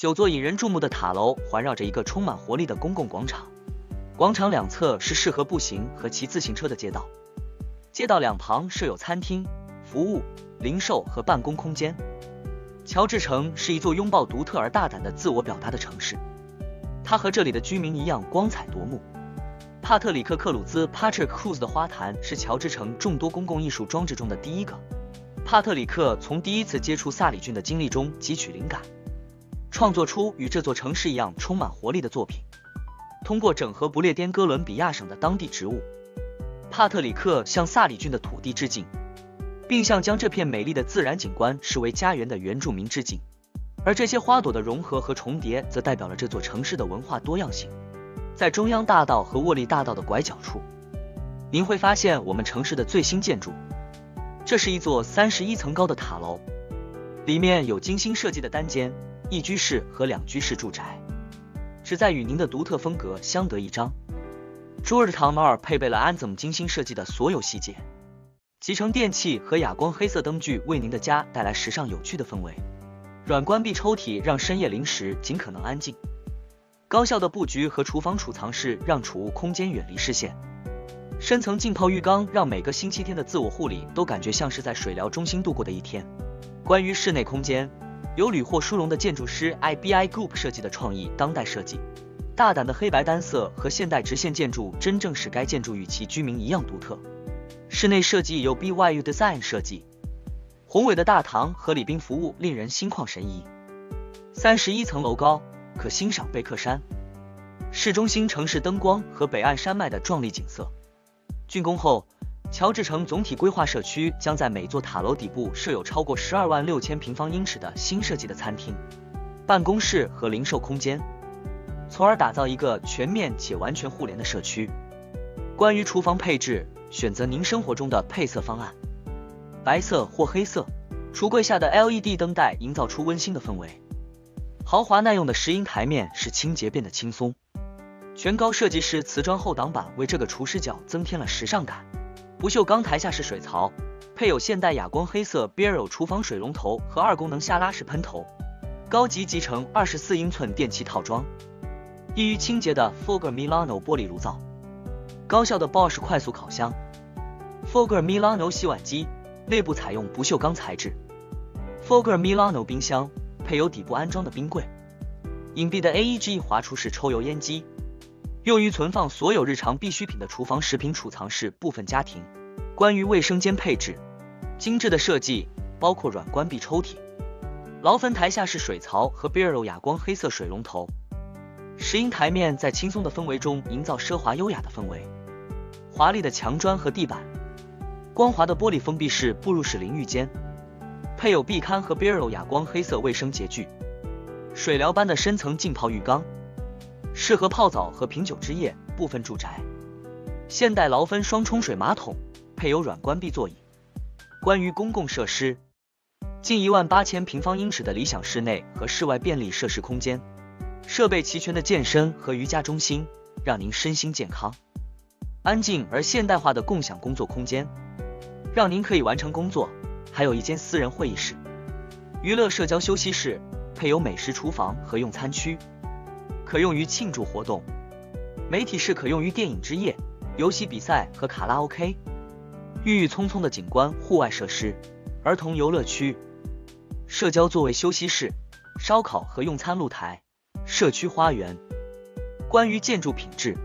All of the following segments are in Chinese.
9座引人注目的塔楼环绕着一个充满活力的公共广场，广场两侧是适合步行和骑自行车的街道，街道两旁设有餐厅、服务、零售和办公空间。乔治城是一座拥抱独特而大胆的自我表达的城市，它和这里的居民一样光彩夺目。帕特里克·克鲁兹 （Patrick Cruz） 的花坛是乔治城众多公共艺术装置中的第一个。帕特里克从第一次接触萨里郡的经历中汲取灵感，创作出与这座城市一样充满活力的作品。通过整合不列颠哥伦比亚省的当地植物，帕特里克向萨里郡的土地致敬，并向将这片美丽的自然景观视为家园的原住民致敬。而这些花朵的融合和重叠则代表了这座城市的文化多样性。在中央大道和沃利大道的拐角处，您会发现我们城市的最新建筑，这是一座31层高的塔楼，里面有精心设计的单间、一居室和2居室住宅，旨在与您的独特风格相得益彰。Georgetown 2配备了 Anthem 精心设计的所有细节，集成电器和哑光黑色灯具为您的家带来时尚有趣的氛围。软关闭抽屉让深夜零食尽可能安静。高效的布局和厨房储藏室让储物空间远离视线。深层浸泡浴缸让每个星期天的自我护理都感觉像是在水疗中心度过的一天。关于室内空间，由屡获殊荣的建筑师 IBI Group 设计的创意当代设计，大胆的黑白单色和现代直线建筑真正使该建筑与其居民一样独特。室内设计由 BYU Design 设计，宏伟的大堂和礼宾服务令人心旷神怡。31层楼高，可欣赏贝克山、市中心城市灯光和北岸山脉的壮丽景色。竣工后，乔治城总体规划社区将在每座塔楼底部设有超过12万6千平方英尺的新设计的餐厅、办公室和零售空间，从而打造一个全面且完全互联的社区。关于厨房配置，选择您生活中的配色方案，白色或黑色，橱柜下的 LED 灯带营造出温馨的氛围。豪华耐用的石英台面使清洁变得轻松，全高设计师瓷砖后挡板为这个厨师角增添了时尚感。不锈钢台下式水槽，配有现代哑光黑色 Barrel 厨房水龙头和2功能下拉式喷头，高级集成24英寸电器套装，易于清洁的 Fogger Milano 玻璃炉灶，高效的 Bosch 快速烤箱， Fogger Milano 洗碗机，内部采用不锈钢材质， Fogger Milano 冰箱，配有底部安装的冰柜，隐蔽的 AEG 滑出式抽油烟机，用于存放所有日常必需品的厨房食品储藏室部分家庭。关于卫生间配置，精致的设计包括软关闭抽屉、劳芬台下式水槽和 Barrel 哑光黑色水龙头。石英台面在轻松的氛围中营造奢华优雅的氛围。华丽的墙砖和地板，光滑的玻璃封闭式步入式淋浴间，配有壁龛和 Barrel 哑光黑色卫生洁具，水疗般的深层浸泡浴缸，适合泡澡和品酒之夜。部分住宅，现代劳芬双冲水马桶，配有软关闭座椅。关于公共设施，近18000平方英尺的理想室内和室外便利设施空间，设备齐全的健身和瑜伽中心，让您身心健康。安静而现代化的共享工作空间，让您可以完成工作，还有一间私人会议室。娱乐社交休息室，配有美食厨房和用餐区，可用于庆祝活动。媒体室可用于电影之夜、游戏比赛和卡拉 OK。郁郁葱葱的景观户外设施，儿童游乐区，社交座位休息室，烧烤和用餐露台，社区花园。关于建筑品质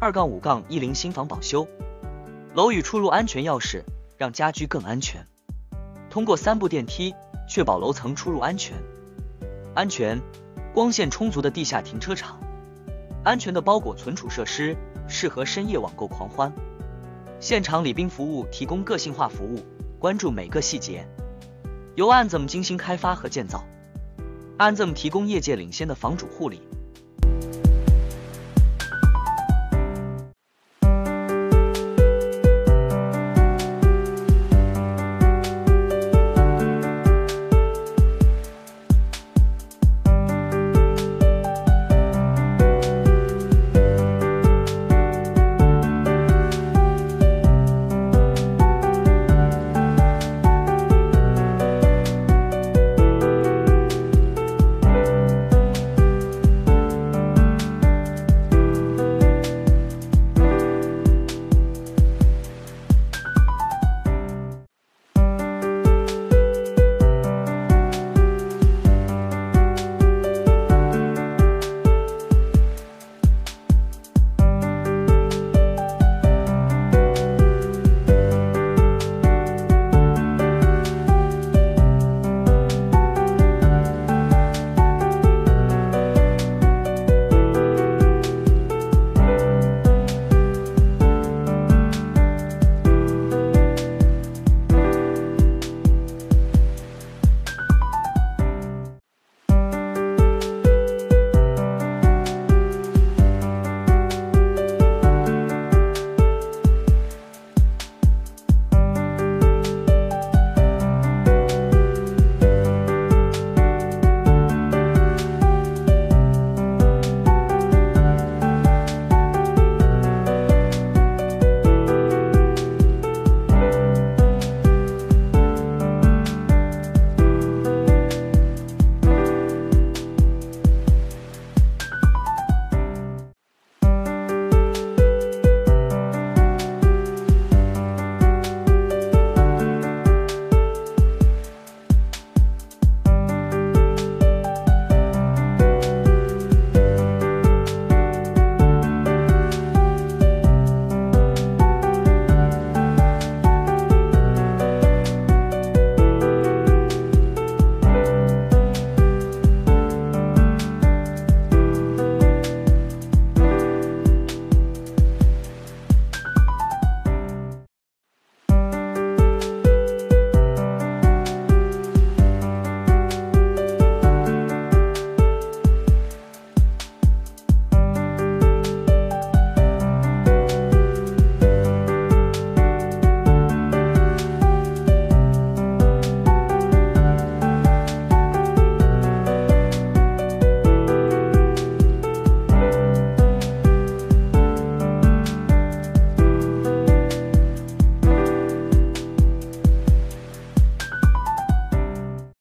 ，2-5-10新房保修，楼宇出入安全钥匙，让家居更安全。通过3部电梯，确保楼层出入安全。安全，光线充足的地下停车场，安全的包裹存储设施，适合深夜网购狂欢。现场礼宾服务提供个性化服务，关注每个细节。由 Anthem 精心开发和建造， Anthem 提供业界领先的房主护理、